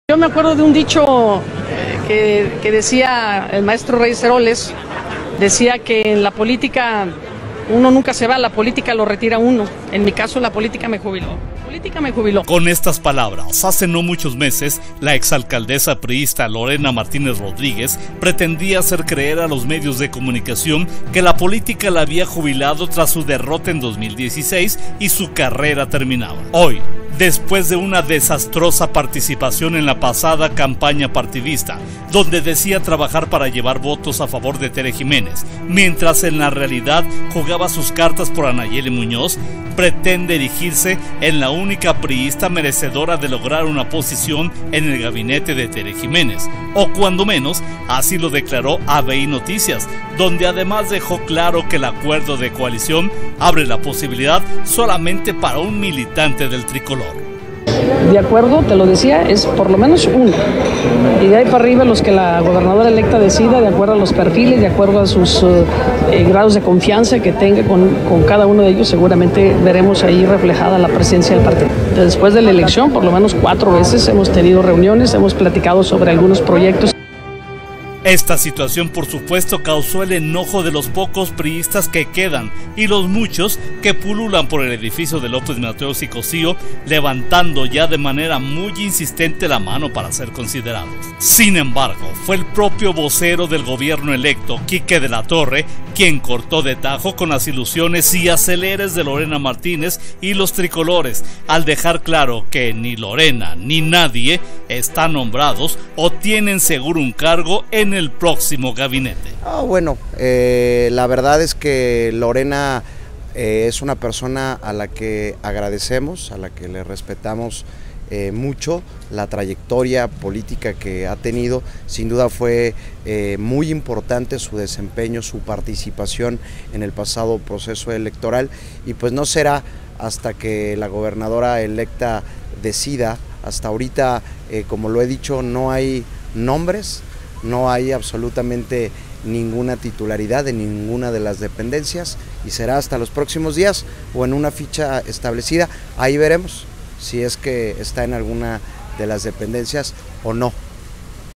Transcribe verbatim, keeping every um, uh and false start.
Yo me acuerdo de un dicho eh, que, que decía el maestro Reyes Heroles, decía que en la política uno nunca se va, la política lo retira uno. En mi caso, la política me jubiló. La política me jubiló. Con estas palabras, hace no muchos meses, la exalcaldesa priista Lorena Martínez Rodríguez pretendía hacer creer a los medios de comunicación que la política la había jubilado tras su derrota en dos mil dieciséis y su carrera terminaba. Hoy, después de una desastrosa participación en la pasada campaña partidista, donde decía trabajar para llevar votos a favor de Tere Jiménez, mientras en la realidad jugaba sus cartas por Anayeli Muñoz, pretende erigirse en la única priista merecedora de lograr una posición en el gabinete de Tere Jiménez, o cuando menos, así lo declaró A B I Noticias, donde además dejó claro que el acuerdo de coalición abre la posibilidad solamente para un militante del tricolor. De acuerdo, te lo decía, es por lo menos uno. Y de ahí para arriba los que la gobernadora electa decida, de acuerdo a los perfiles, de acuerdo a sus uh, eh, grados de confianza que tenga con, con cada uno de ellos, seguramente veremos ahí reflejada la presencia del partido. Después de la elección, por lo menos cuatro veces hemos tenido reuniones, hemos platicado sobre algunos proyectos. Esta situación, por supuesto, causó el enojo de los pocos priistas que quedan y los muchos que pululan por el edificio de López Mateos y Cosío, levantando ya de manera muy insistente la mano para ser considerados. Sin embargo, fue el propio vocero del gobierno electo, Quique de la Torre, quien cortó de tajo con las ilusiones y aceleres de Lorena Martínez y los tricolores, al dejar claro que ni Lorena ni nadie están nombrados o tienen seguro un cargo en el próximo gabinete. Oh, bueno, eh, la verdad es que Lorena eh, es una persona a la que agradecemos, a la que le respetamos eh, mucho. La trayectoria política que ha tenido, sin duda fue eh, muy importante su desempeño, su participación en el pasado proceso electoral, y pues no será hasta que la gobernadora electa decida. Hasta ahorita, eh, como lo he dicho, no hay nombres, no hay absolutamente ninguna titularidad de ninguna de las dependencias, y será hasta los próximos días o en una ficha establecida. Ahí veremos si es que está en alguna de las dependencias o no.